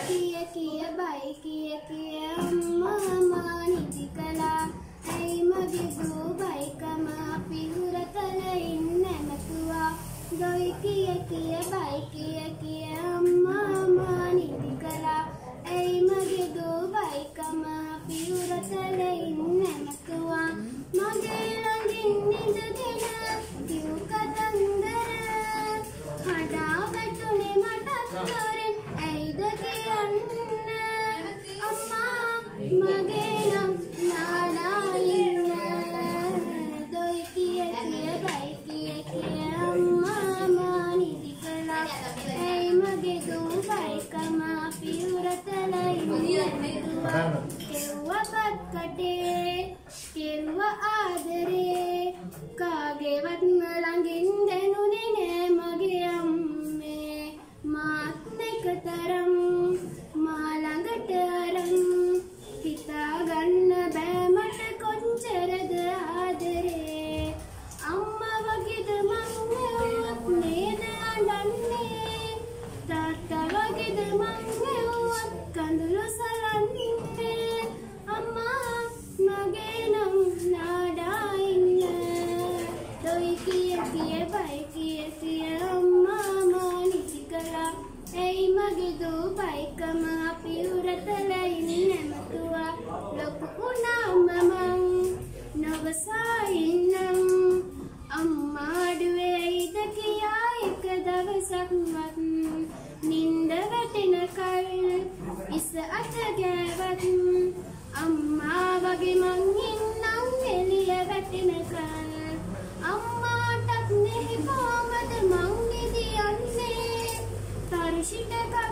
කිය බයි කිය අම්මා නිදි කළා ඇයි මගේ දූ බයිකම අපි හුරතල ඉන්න නැතුවා දොයි කිය බයි කිය අම්මා නිදි කළා ඇයි මගේ දූ බයිකම අපි හුරතල ඉන්න නැතුවා මගේ ළඟින් නිදගෙන කිව් කතන්දර හඩා වැටුනේ මටත් දොරෙන් ඇයිද කියන්න අම්මා මගේ නම් නාලා ඉන්න දොයි කිය බයි කිය අම්මා නිදි කළා ඇයි මගේ දූ බයිකම අපි හුරතල ඉන්න නැතුවා කෙව්වපත් කටේ කෙරුව ආදරේ කාගේවත් ළඟින් දැනුනේ නෑ මගේ අම්මේ මාත් එකතරම් මා ළඟට අරන් හිතා ගන්න බෑ මට කොච්චරද ආදරේ අම්මා වගේද මං නෙවුවත් නේද අඬන්නේ තාත්තා වගේද මං නෙවුවත් කඳුළු සලන්නේ අම්මා මගේ නම් නාඩා ඉන්න දොයි කිය බයි කිය අම්මා නිදි කළා ඇයි මගේ දූ බයිකම අපි හුරතල ඉන්න නැතුවා ලොකු වුණාම මං නවසා ඉන්නම් අම්මා අඩුවේයිද කියා එක දවසක්වත් නින්ද වැටෙන කල් ඉස අත ගෑවත් අම්මා වගේ මං ඉන්නම් එළිය වැටෙනකල් අම්මාටත් නෙහි කොහමද මං නිදියන්නේ තරුෂිට